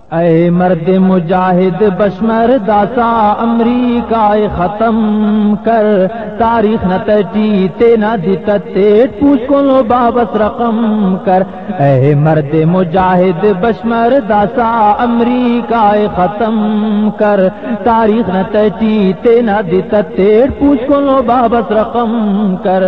اے مرد مجاہد بشمر داسا امریکہ ختم کر تاریخ نہ تجی تینا دیتا تیٹ پوچھ کو لو بابس رقم کر اے مرد مجاہد بشمر داسا امریکہ ختم کر تاریخ نہ تجی تینا دیتا تیٹ پوچھ کو لو بابس رقم کر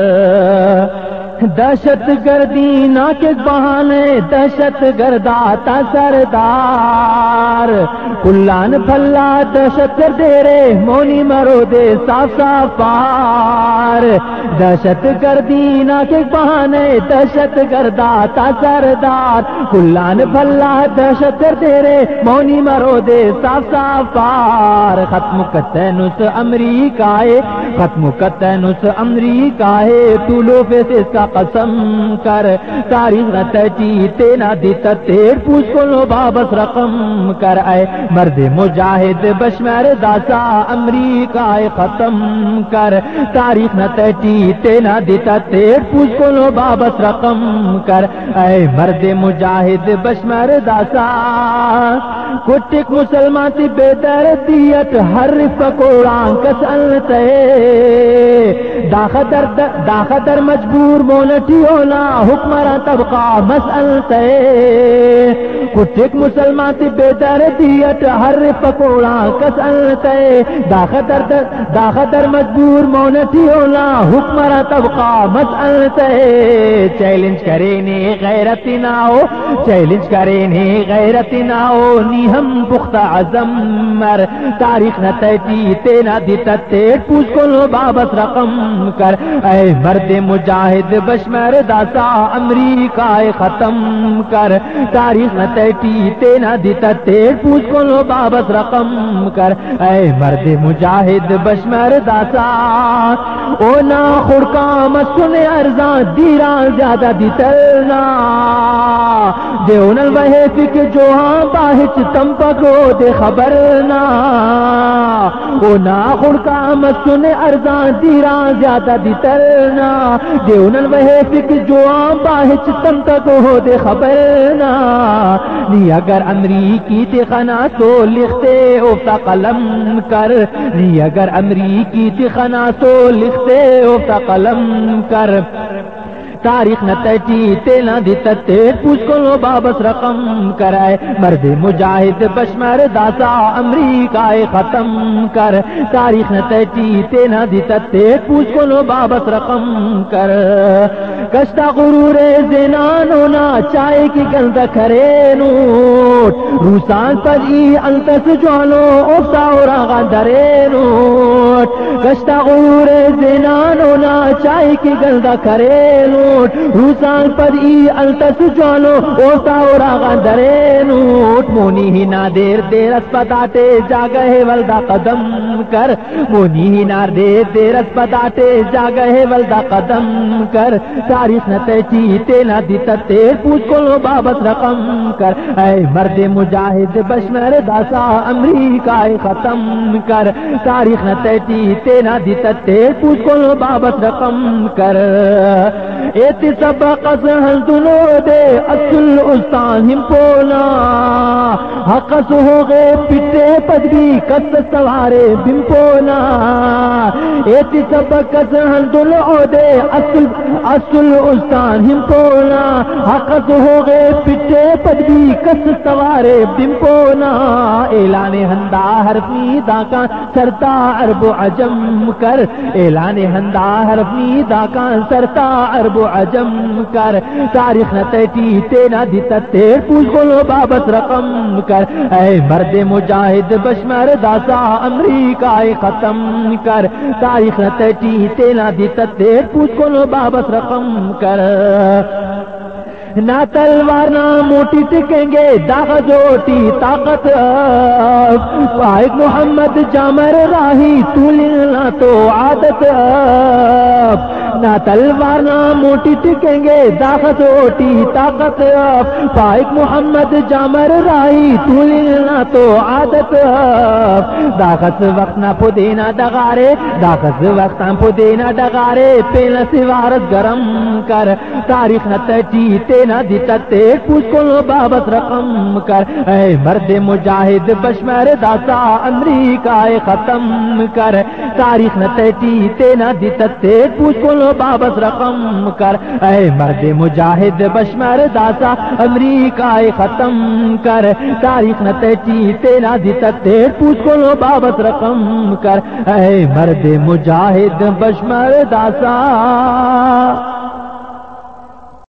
دہشت گردی نہ کے بہانے دہشت گرداتا سردار کلان پھلا دہشت گردے رے مونی مرو دے صاف صاف پار دہشت گردی نہ کے بہانے دہشت گرداتا سردار کلان پھلا دہشت گردے رے مونی مرو دے صاف صاف پار ختم کتنس امریکہ ختم کتنس امریکہ طولو پہ سے اس کا قسم کر تاریخ نہ تجی تینا دیتا تیر پوچھ کو لو بابس رقم کر اے مرد مجاہد بشمر داسا امریکہ ختم کر تاریخ نہ تجی تینا دیتا تیر پوچھ کو لو بابس رقم کر اے مرد مجاہد بشمر داسا کٹک مسلمان تی بے دردیت ہر فکوڑان کسلتے داخدر مجبور مونٹی ہونا حکمران طبقہ مسئلتے کٹک مسلمان تی بے دردیت ہر پکوڑا کسلتے داخدر مجبور مونٹی ہونا حکمران طبقہ مسئلتے چیلنج کرے نی غیرت نہ ہو چیلنج کرے نی غیرت نہ ہو نی ہم پختہ عزم مر تاریخ نہ تجی تینا دیتا تیٹ پوچھ کو لو بابس رقم کر اے مرد مجاہد بشمر داسا امریکہ ختم کر تاریخ نہ تجی تینا دیتا تیٹ پوچھ کو لو بابس رقم کر اے مرد مجاہد بشمر داسا او نا خڑکام سن ارزاں دیران زیادہ دیتلنا دیونل وحی فک جو ہاں باہچ تم پکو دے خبرنا او نا خڑکام سن ارزاں دیران زیادہ دیتلنا دیونل وحی فک جو ہاں باہچ تم پکو دے خبرنا نی اگر امریکی تے خنا تو لکھتے افتا قلم کر نی اگر امریکی تے خنا تو لکھتے افتا قلم کر تاریخ نہ تجی تینا دیتا تیر پوچھ کو لو بابس رقم کرائے مرد مجاہد بشمر داسا امریکہ ختم کر تاریخ نہ تجی تینا دیتا تیر پوچھ کو لو بابس رقم کر کشتا غرور زنان ہونا چائے کی گلد کرے نوٹ روسان پر ای انتس جوالو افتا اور آغا درے نوٹ کشتا غرور زنان ہونا چائے کی گلد کرے نوٹ روسان پر ای التس جوالو اوتا اور آغا درے نوٹ مونی ہی نا دیر دیر اسپتاتے جاگہ ولدہ قدم کر مونی ہی نا دیر اسپتاتے جاگہ ولدہ قدم کر تاریخ نہ تجی تینا دیتا تیر پوچھ کو لو بابس رقم کر اے مرد مجاہد بشمر داسا امریکہ ختم کر تاریخ نہ تجی تینا دیتا تیر پوچھ کو لو بابس رقم کر ایتی سبق سہل دنو دے اصل استان ہم پونا حق سہو گے پٹے پدوی کس سوارے بم پونا ایتی سبق سہل دنو دے اصل استان ہم پونا حق سہو گے پٹے پدوی کس سوارے بم پونا اعلان ہندا حرفی داکان سرتا عرب عجم کر اعلان ہندا حرفی داکان سرتا عرب عجم کر تاریخ نہ تجی تینا دیتا تیر پوچھ کو لو بابس رقم کر اے مرد مجاہد بشمر داسا امریکہ ختم کر تاریخ نہ تجی تینا دیتا تیر پوچھ کو لو بابس رقم کر نہ تلوار نہ موٹی ٹکیں گے داغ جوٹی طاقت واحد محمد جامر راہی تو لینا تو عادت نہ تلوار نہ موٹی ٹکیں گے داغت اوٹی طاقت پائک محمد جامر رائی تولنا تو عادت داغت وقت نہ پودینا ڈگارے داغت وقت نہ پودینا ڈگارے پیل سوارت گرم کر تاریخ نہ تجیتے نہ دیتے پوچھ کو بابت رقم کر اے مرد مجاہد بشمر داسا امریکہ ختم کر تاریخ نہ تجیتے نہ دیتے پوچھ کو بابت رقم کر اے مرد مجاہد بشمر داسا امریکہ ختم کر تاریخ نہ تجیتے نہ دیتے پوچھ کو بابت رقم کر اے مرد مجاہد بشمر داسا